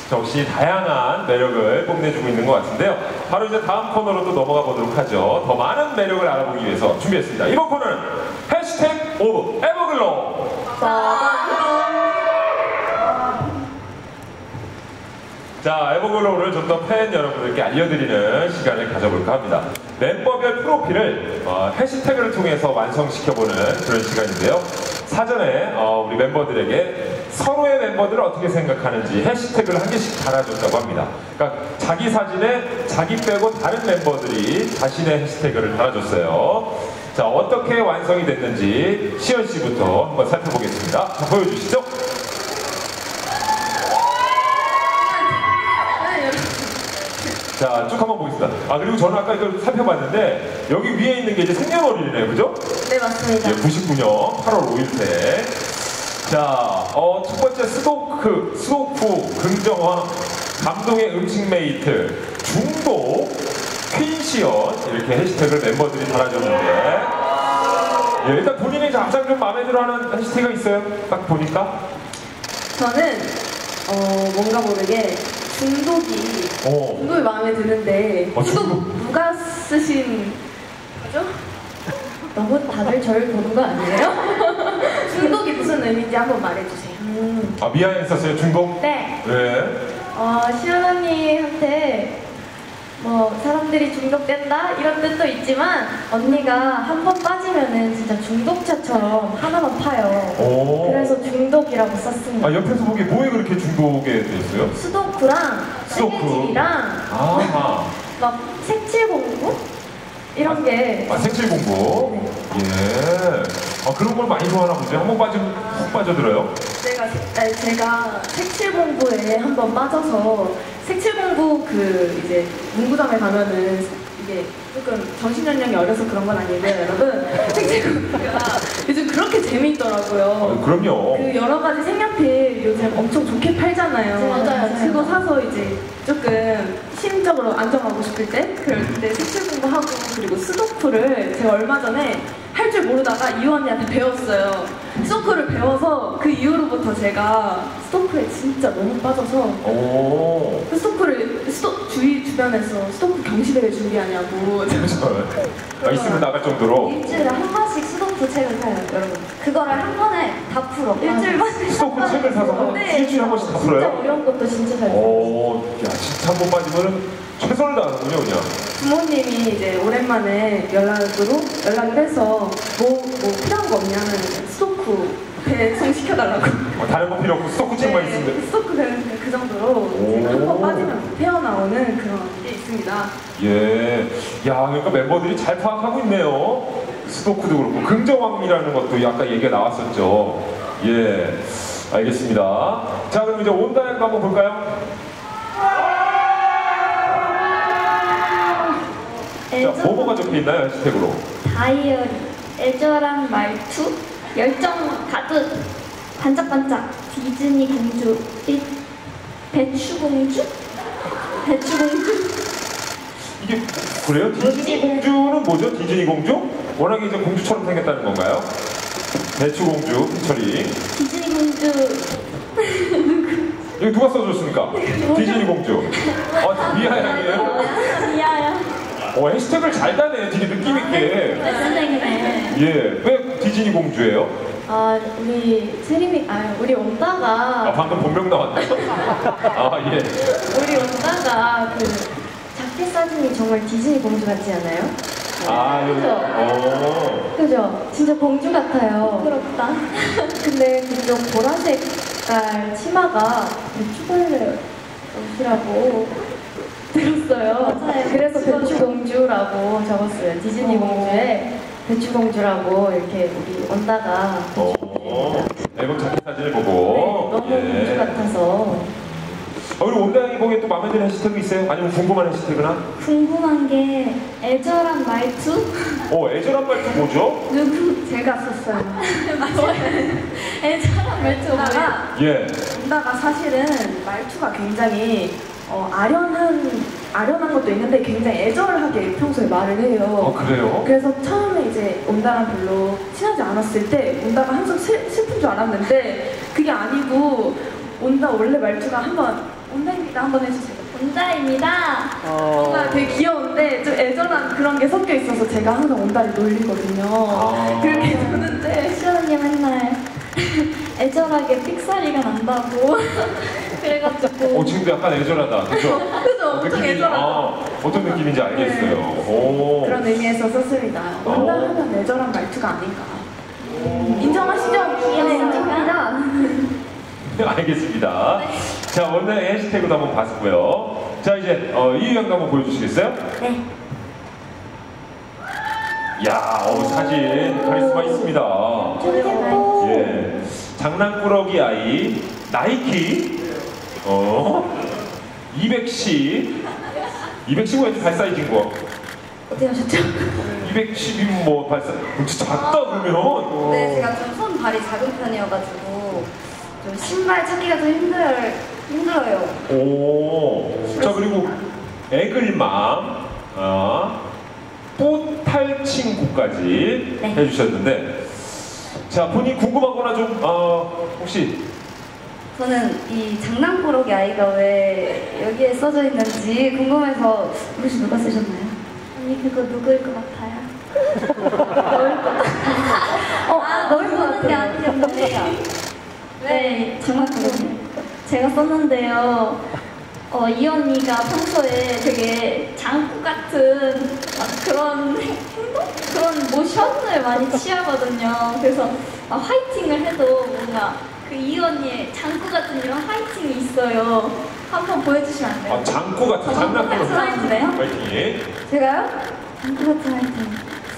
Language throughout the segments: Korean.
역시 다양한 매력을 뽐내주고 있는 것 같은데요. 바로 이제 다음 코너로 또 넘어가 보도록 하죠. 더 많은 매력을 알아보기 위해서 준비했습니다. 이번 코너는 해시태그 오브 에버글로우. 자, 에버글로우를 좀 더 팬 여러분들께 알려드리는 시간을 가져볼까 합니다. 멤버별 프로필을 해시태그를 통해서 완성시켜보는 그런 시간인데요. 사전에 우리 멤버들에게 서로의 멤버들을 어떻게 생각하는지 해시태그를 한 개씩 달아줬다고 합니다. 그러니까 자기 사진에 자기 빼고 다른 멤버들이 자신의 해시태그를 달아줬어요. 자, 어떻게 완성이 됐는지 시연 씨부터 한번 살펴보겠습니다. 자, 보여주시죠. 자, 쭉 한번 보겠습니다. 그리고 저는 아까 이걸 살펴봤는데 여기 위에 있는 게 이제 생년월일이네요, 그죠? 네, 맞습니다. 99년 8월 5일생. 자, 첫 번째 스도쿠, 긍정화, 감동의 음식 메이트, 중도, 퀸시연 이렇게 해시태그를 멤버들이 달아줬는데 일단 본인이 가장 좀 마음에 들어하는 해시태그가 있어요? 딱 보니까? 저는 뭔가 모르게 중독이 마음에 드는데 중독 누가 쓰신 거죠? 너무 다들 저를 보는 거 아니에요? 중독이 무슨 의미인지 한번 말해주세요. 미아에 있었어요, 중독? 네. 네. 시연 언니한테 뭐 사람들이 중독된다 이런 뜻도 있지만 언니가 한 번 빠지면은 진짜 중독자처럼 하나만 파요. 그래서 중독이라고 썼습니다. 옆에서 보기에 뭐에 그렇게 중독에 되었어요? 수도쿠랑 세계지리랑 막 색칠 공부 이런 게. 색칠 공부. 네. 예. 그런 걸 많이 좋아하나 보죠. 한 번 빠지면 훅 빠져들어요. 제가 색칠 공부에 한 번 빠져서 색칠 공부 이제 문구점에 가면은 이게 조금 정신 연령이 어려서 그런 건 아닌데 여러분 색칠 공부가 요즘 그렇게 재미있더라고요. 그럼요. 여러 가지 색연필 요즘 엄청 좋게 팔잖아요. 맞아요. 그거 사서 이제 조금 심적으로 안정하고 싶을 때 그럴 때 색칠 공부하고 그리고 스도쿠를 제가 얼마 전에 할 줄 모르다가 이유 언니한테 배웠어요. 스토크를 배워서 그 이후로부터 제가 스토크에 진짜 너무 빠져서 스토크를 주변에서 스토크 경시대회 준비하냐고 있으면 나갈 정도로 일주일에 한 번씩 수도쿠 책을 사요, 여러분. 그거를 한 번에 다 풀어. 일주일만 스토크 책을 사서 일주일에 한 번씩 다 풀어요? 진짜 어려운 것도 진짜 잘 풀어요. 야, 진짜 한 번 빠지면은 최선을 다하는군요, 그냥. 부모님이 이제 오랜만에 연락을 해서 뭐 필요한 거 없냐면 스토크 배송시켜달라고. 다른 거 필요 없고 스토크 책만 있으면. 스토크 배우는 그 정도로 한 번 빠지면 태어나오는 그런 게 있습니다. 예. 야, 그러니까 멤버들이 잘 파악하고 있네요. 스토크도 그렇고 긍정왕이라는 것도 아까 얘기가 나왔었죠. 예. 알겠습니다. 자, 그럼 이제 온다양도 한번 볼까요? 자, 뭐가 적혀있나요, 해시태그로? 다이어리, 애절한 말투, 열정 가득, 반짝반짝, 디즈니 공주, 배추공주? 이게 그래요? 디즈니 공주는 뭐죠? 디즈니 공주? 워낙에 이제 공주처럼 생겼다는 건가요? 배추공주, 피처리. 디즈니 공주. 이거 누가 써줬습니까? 디즈니 공주. 미아양이에요? 미아야. 해시태그를 잘 다네, 되게 느낌있게. 선생님네. 예, 왜 디즈니 공주예요? 우리 온다가. 방금 본명 나왔네. 예. 우리 온다가 자켓 사진이 정말 디즈니 공주 같지 않아요? 그죠? 그죠? 진짜 공주 같아요. 부럽다. 근데 그쪽 보라색 색깔 치마가 배추벌레 옷이라고 들었어요. 맞아요. 그래서 배추공주라고 적었어요. 디즈니 공주에 배추공주라고 이렇게 우리 온다가. 앨범 자켓 사진을 보고. 네, 너무 공주 같아서. 우리 온다양이 보기에 또 마음에 드는 해시태그 있어요? 아니면 궁금한 해시태그나? 궁금한 게 애절한 말투? 애절한 말투 뭐죠? 제가 썼어요. 애절한 말투 뭐예요? 온다가 사실은 말투가 굉장히 아련한 것도 있는데 굉장히 애절하게 평소에 말을 해요. 그래요? 그래서 처음에 이제 온다랑 별로 친하지 않았을 때 온다가 항상 슬픈 줄 알았는데 그게 아니고 온다 원래 말투가 한번 온다입니다. 한번 해주세요. 온다입니다. 뭔가 되게 귀여운데 좀 애절한 그런 게 섞여 있어서 제가 항상 온다를 놀리거든요. 그렇게 노는데 시원 언니 맨날 애절하게 삑사리가 난다고 그래가지고 지금도 약간 애절하다. 그죠? 그죠? 엄청 애절하다. 어떤 느낌인지 알겠어요. 오. 그런 의미에서 썼습니다. 온다 하면 애절한 말투가 아닌가. 인정하시죠? 네, 인정합니다. 알겠습니다. 자, 오늘 해시태그도 한번 봤고요. 자, 이제 이유양도 한번 보여주시겠어요? 네. 야, 사진 카리스마 있습니다. 예뻐. 예, 장난꾸러기 아이 나이키 210 210은 발 사이즈인 거. 어디 하셨죠? 210이면 뭐 발사 진짜 작다 그러면. 네, 제가 좀 손 발이 작은 편이어가지고 좀 신발 찾기가 좀 힘들어요. 오. 자, 그리고 애글맘 뽀탈 친구까지 네. 해주셨는데, 자, 본인 궁금하거나 좀 혹시 저는 이 장난꾸러기 아이가 왜 여기에 써져 있는지 궁금해서 혹시 누가 쓰셨나요? 언니 그거 누구일 것 같아요? 너를 보는 게 아니었는데요. 네, 장난꾸러기. 제가 썼는데요. 이 언니가 평소에 되게 장구 같은 막 그런 행동? 그런 모션을 많이 취하거든요. 그래서 화이팅을 해도 뭔가 그 이 언니의 장구 같은 이런 화이팅이 있어요. 한번 보여주시면 안 돼요? 장구 같은 장난꾸러기 화이팅이에요? 화이팅. 제가요? 장구 같은 화이팅.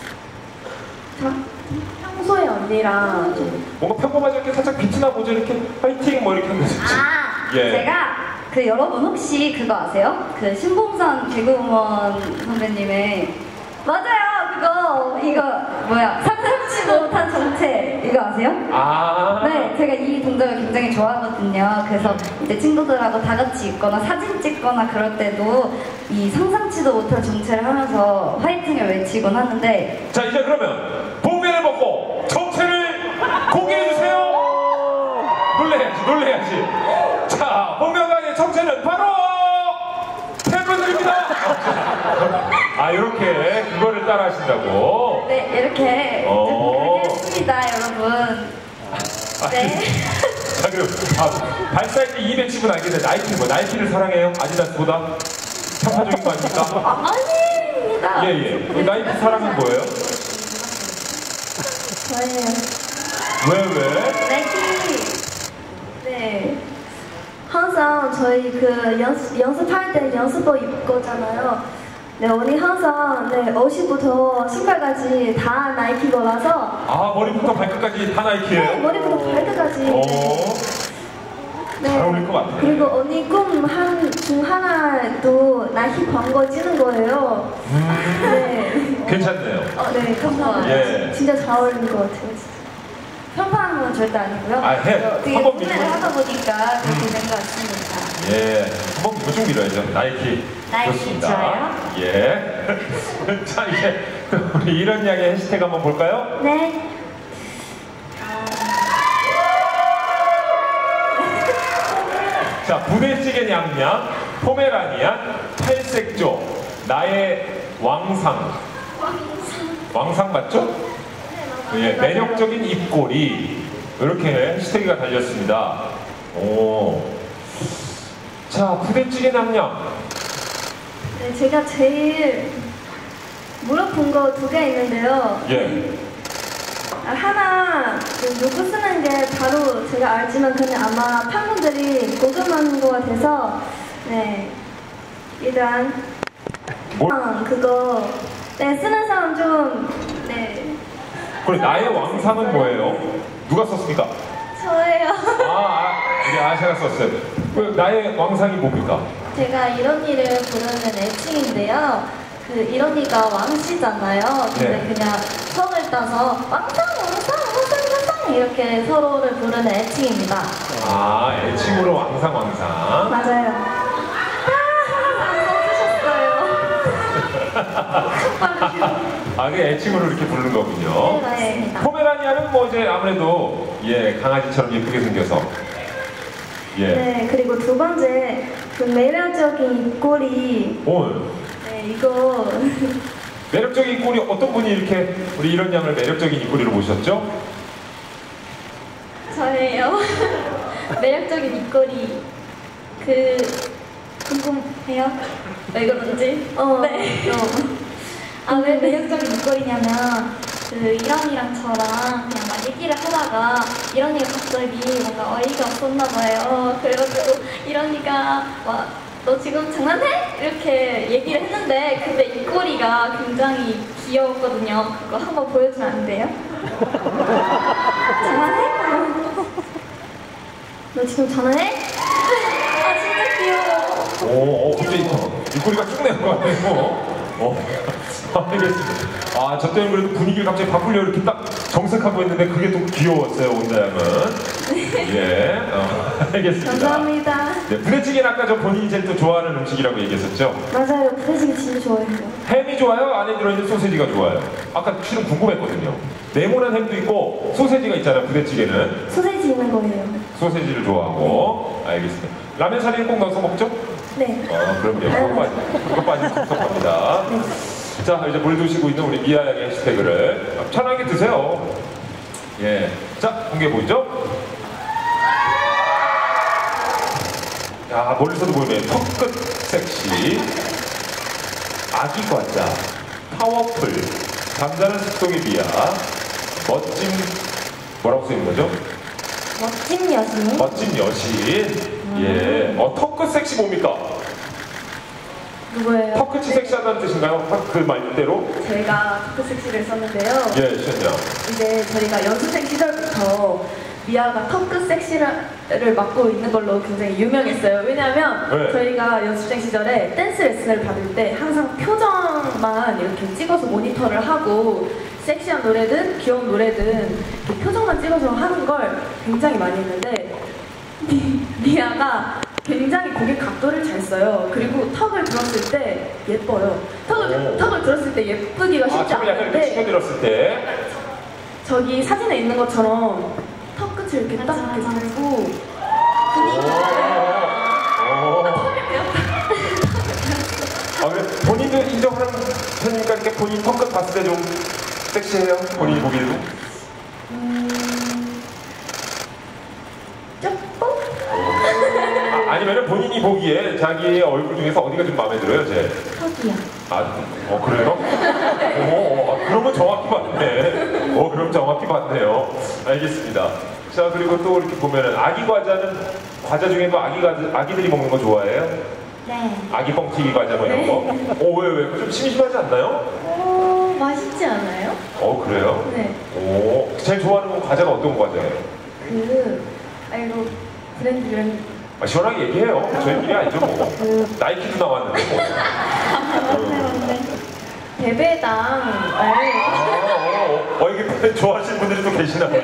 평소에 언니랑 좀 뭔가 평범하지 않게 살짝 비트나 보죠. 이렇게 화이팅 뭐 이렇게 하면 되지. 예. 제가 여러분 혹시 그거 아세요? 그 신봉선 개그우먼 선배님의 맞아요 이거 뭐야 상상치 못한 정체 이거 아세요? 네, 제가 이 동작을 굉장히 좋아하거든요. 그래서 이제 친구들하고 다 같이 있거나 사진 찍거나 그럴 때도 이 상상치도 못한 정체를 하면서 화이팅을 외치곤 하는데 자, 이제 그러면 복면을 벗고 정체를 공개해주세요. 놀래야지. 자, 복면가의 정체는 바로 팬분들입니다. 이렇게 그거를 따라 하신다고. 네, 이렇게 그렇게 했습니다, 여러분. 네. 자, 그럼 발 사이즈 210은 알겠는데 나이키를 사랑해요? 아디다스보다? 편파적인 거 아닙니까? 아닙니다. 예. 나이키 사랑은 뭐예요? 저예요. 왜? 나이키. 네. 항상 저희 그 연습할 때 연습복 입고 오잖아요. 네, 언니 항상 옷부터 신발까지 다 나이키 거라서 머리부터 발끝까지 다 나이키예요? 네, 머리부터 발끝까지. 잘 어울릴 것 같아요. 그리고 언니 꿈 중 하나도 나이키 광고 찍는 거예요. 네. 괜찮네요. 네, 감사합니다. 예. 진짜 잘 어울리는 것 같아요. 진짜. 편파하는 건 절대 아니고요. 해. 되게 한번 고민을 밀고. 하다 보니까 그렇게 된 것 같습니다. 예. 한번 무중 밀어야죠. 나이키. 나이키 좋습니다. 좋아요. 예. 자, 이제 우리 이런 이야기 해시태그 한번 볼까요? 네. 자, 부대찌개 냥냥, 포메라니안, 팔색조, 나의 왕상. 왕상 맞죠? 예, 매력적인 입꼬리. 이렇게 해시태그가 달렸습니다. 자, 부대찌개 냥냥. 네, 제가 제일 물어본 거 2개 있는데요. 예. 하나 누구 쓰는 게 바로 제가 알지만 그냥 아마 팬분들이 궁금한 거 같아서 일단 그거 쓰는 사람 좀 그래, 나의 왕상은 뭐예요? 누가 썼습니까? 저예요. 제가 썼어요. 나의 왕상이 뭡니까? 제가 이런이를 부르는 애칭인데요. 그 이런이가 왕씨잖아요. 근데 네. 그냥 성을 따서 왕상 이렇게 서로를 부르는 애칭입니다. 애칭으로 왕상. 맞아요. 그 애칭으로 이렇게 부르는 거군요. 네, 맞습니다. 포메라니안은 뭐 이제 아무래도 강아지처럼 예쁘게 생겨서 네, 그리고 2번째 그 매력적인 입꼬리. 네, 이거. 매력적인 입꼬리 어떤 분이 이렇게 우리 이런 양을 매력적인 입꼬리로 모셨죠? 저예요. 매력적인 입꼬리. 궁금해요? 왜 그런지? 네. 왜 매력적인 입꼬리냐면, 이런이랑처럼 그냥 막 얘기를 하다가, 이런이가 갑자기 뭔가 어이가 없었나봐요. 그래가지고, 이런이가 막, 너 지금 장난해? 이렇게 얘기를 했는데, 근데 입꼬리가 굉장히 귀여웠거든요. 그거 한번 보여주면 안 돼요? 장난해? 너 지금 장난해? 아, 진짜 귀여워. 갑자기 입꼬리가 쭉 내는 거 아니에요? 알겠습니다. 저 때는 그래도 분위기를 갑자기 바꾸려고 이렇게 딱 정색하고 했는데 그게 또 귀여웠어요, 온다양은. 예, 알겠습니다. 감사합니다. 네, 부대찌개는 아까 저 본인이 제일 또 좋아하는 음식이라고 얘기했었죠? 맞아요. 부대찌개 진짜 좋아해요. 햄이 좋아요? 안에 들어있는 소세지가 좋아요? 아까 실은 궁금했거든요. 네모난 햄도 있고 소세지가 있잖아요, 부대찌개는. 소세지 있는 거예요. 소세지를 좋아하고. 알겠습니다. 라면 사리는 꼭 넣어서 먹죠? 네. 그럼요. 그거 빠지면 섭섭합니다. 자, 이제 물 드시고 있는 우리 미아 양의 해시태그를 편하게 드세요. 예. 자, 공개해 보이죠? 야, 멀리서도 보이네. 턱끝 섹시, 아기 과자, 파워풀, 잠자는 숲속의 미아, 멋진, 뭐라고 쓰이는 거죠? 멋진 여신. 멋진 여신. 예. 턱끝 섹시 뭡니까? 누구예요? 턱끝이 섹시하다는 뜻인가요? 그 말대로? 제가 토크 섹시를 썼는데요. 예, 시현양. 이제 저희가 연습생 시절부터 미아가 턱끝 섹시를 맡고 있는 걸로 굉장히 유명했어요. 왜냐하면 네. 저희가 연습생 시절에 댄스 레슨을 받을 때 항상 표정만 이렇게 찍어서 모니터를 하고 섹시한 노래든 귀여운 노래든 이렇게 표정만 찍어서 하는 걸 굉장히 많이 했는데 미아가 굉장히 고개 각도를 잘 써요. 그리고 턱을 들었을 때 예뻐요. 턱을 들었을 때 예쁘기가 쉽지 턱을 약간 이렇게 않은데 치켜들었을 때. 저기 사진에 있는 것처럼 턱 끝을 이렇게 딱 이렇게 들고 그래 본인도 인정하는 편이니까 이렇게 본인 턱끝 봤을 때 좀 섹시해요? 본인이 보기에도? 조금? 아니면은 본인이 보기에 자기의 얼굴 중에서 어디가 좀 마음에 들어요, 제? 턱이요. 그래요? 그러면 정확히 봤네. 그럼 정확히 봤네요. 알겠습니다. 자, 그리고 또 이렇게 보면은 아기 과자는 과자 중에도 아기들이 먹는 거 좋아해요? 네. 아기 뻥튀기 과자 뭐 이런 거? 왜? 그거 좀 심심하지 않나요? 맛있지 않아요? 그래요? 네. 제일 좋아하는 건 과자가 어떤 과자예요? 브랜드. 시원하게 얘기해요. 저희끼리 아니죠, 뭐. 나이키도 나왔는데, 뭐. 맞네. 베베당. 이게 좋아하시는 분들이 또 계시나 보네.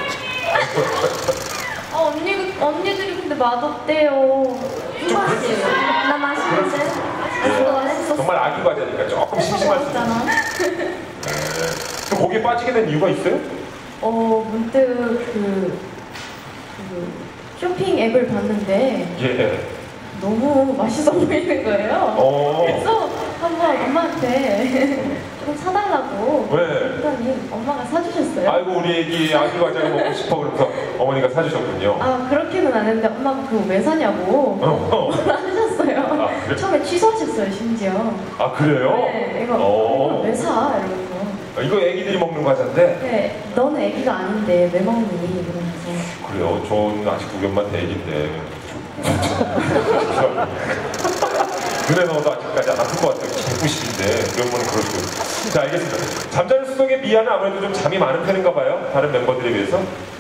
언니들이 근데 맛없대요. 맛있어요. 나 맛있는데? 맛있어. 정말 아기 과자니까 조금 심심할 수 있잖아. 또 거기에 빠지게 된 이유가 있어요? 문득 쇼핑 앱을 봤는데 예. 너무 맛있어 보이는 거예요. 그래서 한번 엄마한테 좀 사달라고 왜? 했더니 엄마가 사주셨어요. 아이고 우리 애기 아기 과자가 먹고 싶어 그러면서 어머니가 사주셨군요. 그렇게는 안 했는데 엄마가 그거 왜 사냐고 하셨어요. 그래? 처음에 취소하셨어요, 심지어. 그래요? 네, 이거 왜 사? 이러면서. 이거 애기들이 먹는 과자인데? 네, 너는 애기가 아닌데 왜 먹니? 이러면서. 그래요. 저는 아직 9년만 된 애기인데. 눈에 넣어도 아직까지 안 아플 것 같아요. 190인데 우리 어머니 그렇고. 자, 알겠습니다. 잠자는 숲속의 미아는 아무래도 좀 잠이 많은 편인가 봐요? 다른 멤버들에 비해서?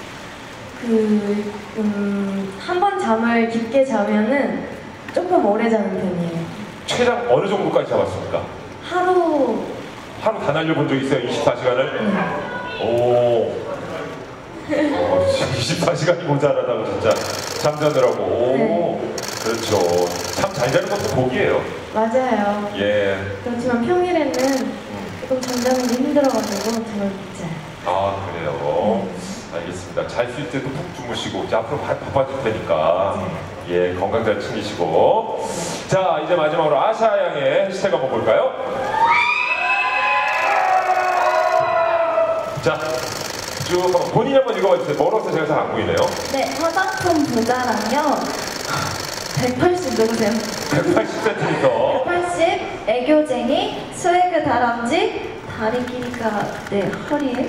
한 번 잠을 깊게 자면은 조금 오래 자는 편이에요. 최장 어느 정도까지 잡았습니까? 하루 다 날려본 적 있어요? 24시간을? 오. 24시간이 모자라다고 진짜 잠자느라고. 네. 그렇죠. 잠 잘 자는 것도 복이에요. 맞아요. 예. 그렇지만 평일에는 조금 잠자는 게 힘들어가지고 잠을 못 자요. 그래요. 알겠습니다. 잘 수 있을 때도 푹 주무시고 이제 앞으로 바빠질 테니까 예 건강 잘 챙기시고 자, 이제 마지막으로 아샤 양의 해시태그 한번 볼까요? 자, 쭉 한번 본인이 한번 읽어봐 주세요. 멀어서 제가 잘 안 보이네요. 네, 화장품 부자랑요. 180 누구세요? 180cm. 180, 애교쟁이, 스웨그 다람쥐, 다리 길이가 네 허리에.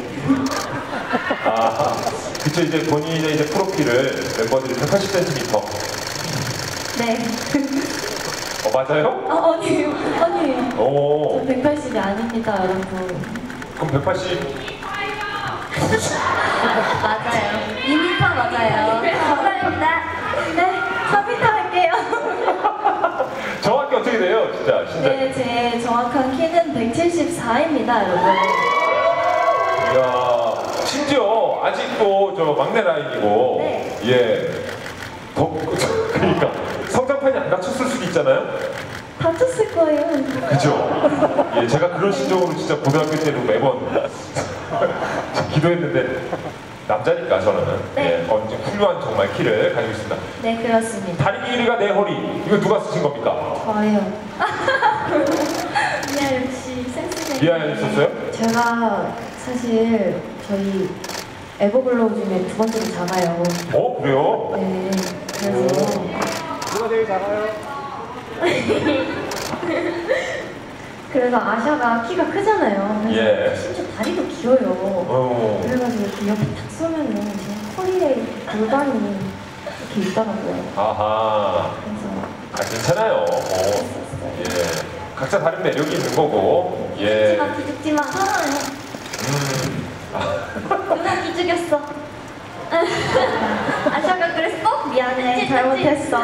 아, 그쵸. 이제 본인의 이제 프로필을 멤버들이 180cm. 네. 맞아요? 아니에요. 아니에요. 오, 저 180이 아닙니다, 여러분. 그럼 180. 맞아요. 2m 맞아요. 감사합니다. 네, 4m 할게요. 정확히 어떻게 돼요, 진짜? 진짜. 네, 제 정확한 키는 174입니다, 여러분. 이야, 심지어 아직도 저 막내 라인이고, 네. 예, 그러니까 성장판이 안 갖췄을 수도 있잖아요. 다쳤을 거예요. 그죠? 예, 제가 그런 심정으로 진짜 고등학교 때도 매번 기도했는데 남자니까 저는 네. 예, 언제 훌륭한 정말 키를 가지고 있습니다. 네, 그렇습니다. 다리 길이가 내 허리. 이거 누가 쓰신 겁니까? 저예요. 미아 역시 센스쟁이. 미아야 있었어요? 제가 사실 저희 에버글로우 중에 두 번째로 작아요. 그래요? 네, 그래서 누가 제일 잘해요? 그래서 아샤가 키가 크잖아요. 그래서 예. 심지어 다리도 길어요. 그래가지고 이렇게 옆에 탁 쏘면은 제 허리에 이렇게 골반이 이렇게 있더라고요. 아하. 그래서 괜찮아요. 예. 각자 다른 매력이 있는 거고. 예. 기죽지마. 누가 기죽였어? 아샤가 그랬어? 미안해. 잘못했어.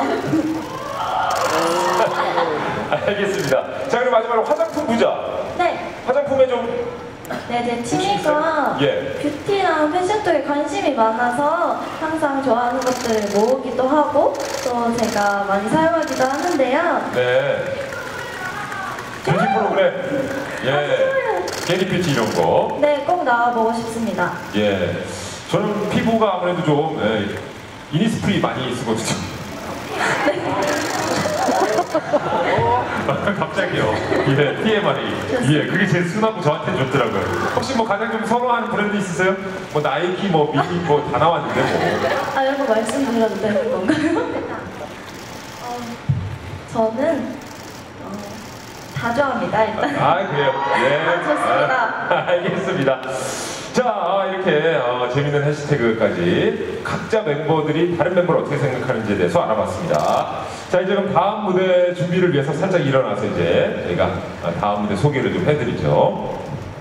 알겠습니다. 자, 그럼 마지막으로 화장품 부자. 네. 화장품에 좀 네, 제 취미가 예. 뷰티랑 패션 쪽에 관심이 많아서 항상 좋아하는 것들을 모으기도 하고 또 제가 많이 사용하기도 하는데요. 네. 뷰티 프로그램. 예. 게리 뷰티 이런 거. 네, 꼭 나와보고 싶습니다. 예. 저는 피부가 아무래도 좀 이니스프리 많이 쓰거든요. 갑자기요. 예, TMI. 예, 그게 제일 순하고 저한테 좋더라고요. 혹시 뭐 가장 좀 선호하는 브랜드 있으세요? 뭐 나이키, 뭐 미니, 뭐 다 나왔는데 뭐. 이런 거 말씀드려도 되는 건가요? 저는 다 좋아합니다, 일단. 그래요? 예. 좋습니다. 알겠습니다. 자, 이렇게 재밌는 해시태그까지 각자 멤버들이 다른 멤버를 어떻게 생각하는지에 대해서 알아봤습니다. 자, 이제 그럼 다음 무대 준비를 위해서 살짝 일어나서 이제 저희가 다음 무대 소개를 좀 해드리죠.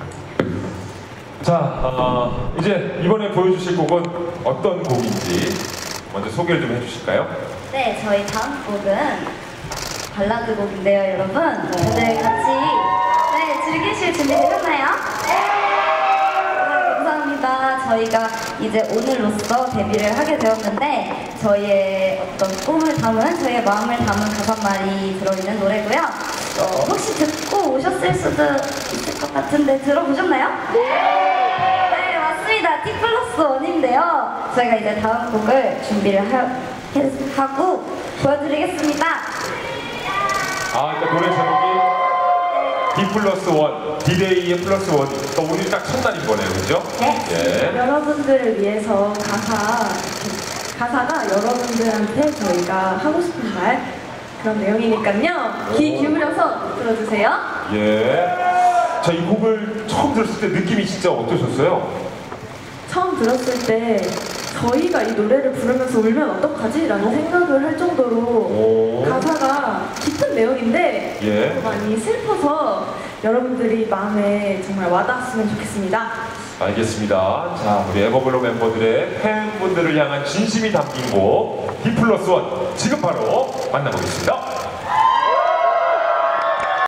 자, 이제 이번에 보여주실 곡은 어떤 곡인지 먼저 소개를 좀 해주실까요? 네, 저희 다음 곡은 발라드 곡인데요, 여러분. 다들 같이 즐기실 준비 되셨나요? 감사합니다. 저희가 이제 오늘로써 데뷔를 하게 되었는데 저희의 어떤 꿈을 담은, 저희의 마음을 담은 5마리 들어있는 노래고요. 혹시 듣고 오셨을 수도 있을 것 같은데 들어보셨나요? 네, 맞습니다. T+1인데요. 저희가 이제 다음 곡을 준비를 하고 보여드리겠습니다. 그러니까 노래 제목이 D+1, D-Day의 +1. 또 오늘 딱 첫날인 거네요, 그죠? 네. 예. 여러분들을 위해서 가사가 여러분들한테 저희가 하고 싶은 말 그런 내용이니까요. 귀 기울여서 들어주세요. 예. 자, 이 곡을 처음 들었을 때 느낌이 진짜 어떠셨어요? 처음 들었을 때 저희가 이 노래를 부르면서 울면 어떡하지? 라는 생각을 할 정도로 오. 가사가 깊은 내용인데 예. 많이 슬퍼서 여러분들이 마음에 정말 와닿았으면 좋겠습니다. 알겠습니다. 자, 우리 에버글로우 멤버들의 팬분들을 향한 진심이 담긴 곡 D+1 지금 바로 만나보겠습니다.